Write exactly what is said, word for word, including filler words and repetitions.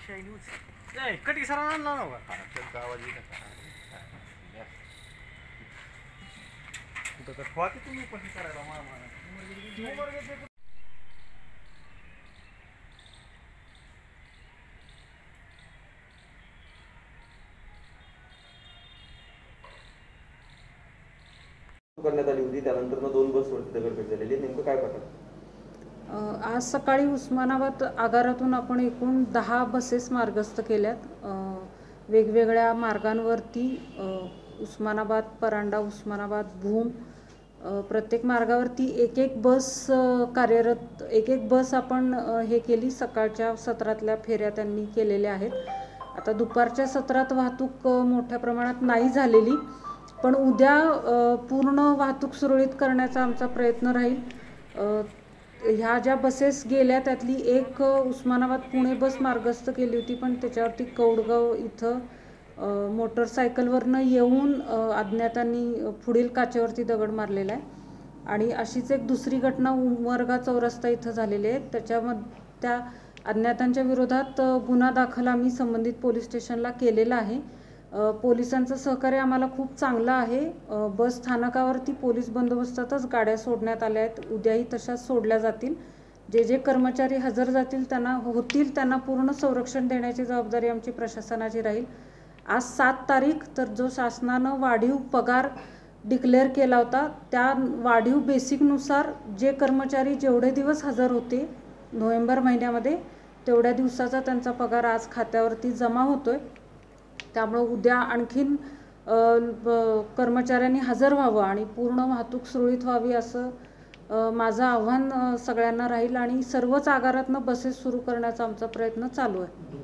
लोकशाही न्यूज ए कटी सर आणला ना का त्यांचा आवाज येत कुठं तर ठोकी तुम्ही पण करायला मामा करण्यात आली होती, त्यानंतर दोन बसवरती दगडफेक झालेली. नेमकं काय प्रकार? आज सकाळी उस्मानाबाद आगारातून आपण एकूण दहा बसेस मार्गस्थ केल्यात. वेगवेगळ्या मार्गांवरती उस्मानाबाद, परांडा, उस्मानाबाद, भूम प्रत्येक मार्गावरती एक एक बस कार्यरत एक एक बस आपण हे केली. सकाळच्या सत्रातल्या फेऱ्या त्यांनी केलेल्या आहेत. आता दुपारच्या सत्रात वाहतूक मोठ्या प्रमाणात नाही झालेली, पण उद्या पूर्ण वाहतूक सुरळीत करण्याचा आमचा प्रयत्न राहील. ह्या ज्या बसेस गेल्या त्यातली एक उस्मानाबाद पुणे बस मार्गस्थ केली होती, पण त्याच्यावरती कौडगाव इथं मोटरसायकलवरनं येऊन अज्ञातांनी पुढील काचेवरती दगड मारलेला आहे. आणि अशीच एक दुसरी घटना उमरगा चौरस्ता इथं झालेली आहे. त्याच्यामध्ये त्या अज्ञातांच्या विरोधात गुन्हा दाखल आम्ही संबंधित पोलीस स्टेशनला केलेला आहे. पोलिसांचं सहकार्य आम्हाला खूप चांगलं आहे. बस स्थानकावरती पोलीस बंदोबस्तातच गाड्या सोडण्यात आल्या आहेत. उद्याही तशाच सोडल्या जातील. जे जे कर्मचारी हजर जातील त्यांना होतील त्यांना पूर्ण संरक्षण देण्याची जबाबदारी आमची प्रशासनाची राहील. आज सात तारीख तर जो शासनानं वाढीव पगार डिक्लेअर केला होता त्या वाढीव बेसिकनुसार जे कर्मचारी जेवढे दिवस हजर होते नोव्हेंबर महिन्यामध्ये तेवढ्या दिवसाचा त्यांचा पगार आज खात्यावरती जमा होतोय. त्यामुळं उद्या आणखीन कर्मचाऱ्यांनी हजर व्हावं आणि पूर्ण वाहतूक सुरळीत व्हावी असं माझं आव्हान सगळ्यांना राहील. आणि सर्वच आगारातनं बसेस सुरू करण्याचा आमचा प्रयत्न चालू आहे.